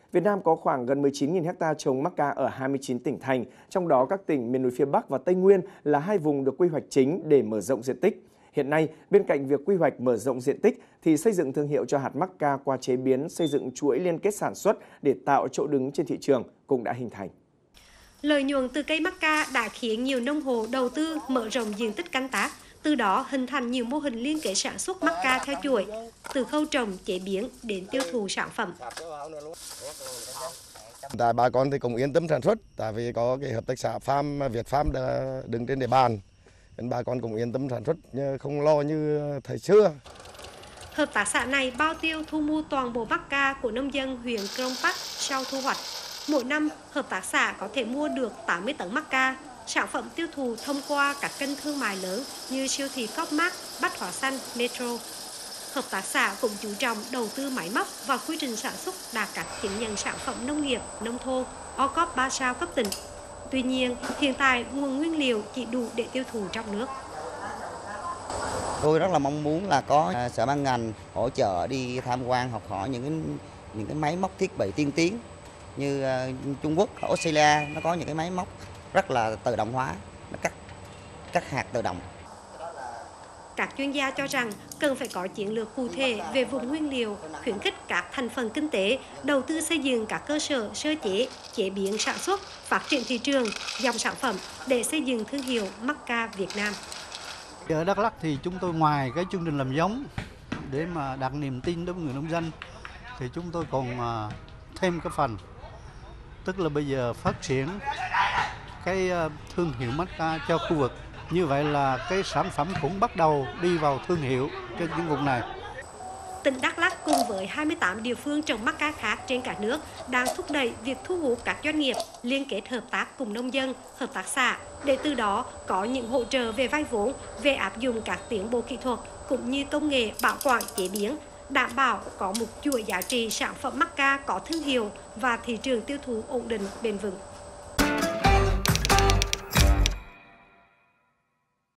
Việt Nam có khoảng gần 19.000 ha trồng mắc ca ở 29 tỉnh thành, trong đó các tỉnh miền núi phía Bắc và Tây Nguyên là hai vùng được quy hoạch chính để mở rộng diện tích. Hiện nay, bên cạnh việc quy hoạch mở rộng diện tích thì xây dựng thương hiệu cho hạt mắc ca qua chế biến, xây dựng chuỗi liên kết sản xuất để tạo chỗ đứng trên thị trường cũng đã hình thành. Lợi nhuận từ cây mắc ca đã khiến nhiều nông hộ đầu tư mở rộng diện tích canh tác, từ đó hình thành nhiều mô hình liên kết sản xuất mắc ca theo chuỗi, từ khâu trồng, chế biến đến tiêu thụ sản phẩm. Tại bà con thì cũng yên tâm sản xuất, tại vì có cái hợp tác xã Farm Việt Farm đứng trên địa bàn, nên bà con cũng yên tâm sản xuất, không lo như thời xưa. Hợp tác xã này bao tiêu thu mua toàn bộ mắc ca của nông dân huyện Krông Park sau thu hoạch. Mỗi năm, hợp tác xã có thể mua được 80 tấn mắc ca. Sản phẩm tiêu thụ thông qua các kênh thương mại lớn như siêu thị Copmart, Bách Hóa Xanh, Metro. Hợp tác xã cũng chú trọng đầu tư máy móc và quy trình sản xuất đạt các chứng nhận sản phẩm nông nghiệp, nông thôn, OCOP 3 sao cấp tỉnh. Tuy nhiên, hiện tại nguồn nguyên liệu chỉ đủ để tiêu thụ trong nước. Tôi rất là mong muốn là có sở ban ngành hỗ trợ đi tham quan học hỏi những cái máy móc thiết bị tiên tiến như Trung Quốc, Australia nó có những cái máy móc rất là tự động hóa, nó cắt hạt tự động. Các chuyên gia cho rằng cần phải có chiến lược cụ thể về vùng nguyên liệu, khuyến khích các thành phần kinh tế, đầu tư xây dựng các cơ sở sơ chế, chế biến sản xuất, phát triển thị trường, dòng sản phẩm để xây dựng thương hiệu mắc ca Việt Nam. Ở Đắk Lắk thì chúng tôi ngoài cái chương trình làm giống để mà đặt niềm tin đối với người nông dân thì chúng tôi còn thêm cái phần, tức là bây giờ phát triển cái thương hiệu mắc ca cho khu vực. Như vậy là cái sản phẩm cũng bắt đầu đi vào thương hiệu trên những vùng này. Tỉnh Đắk Lắk cùng với 28 địa phương trồng mắc ca khác trên cả nước đang thúc đẩy việc thu hút các doanh nghiệp liên kết hợp tác cùng nông dân, hợp tác xã để từ đó có những hỗ trợ về vay vốn, về áp dụng các tiến bộ kỹ thuật cũng như công nghệ bảo quản chế biến, đảm bảo có một chuỗi giá trị sản phẩm mắc ca có thương hiệu và thị trường tiêu thụ ổn định bền vững.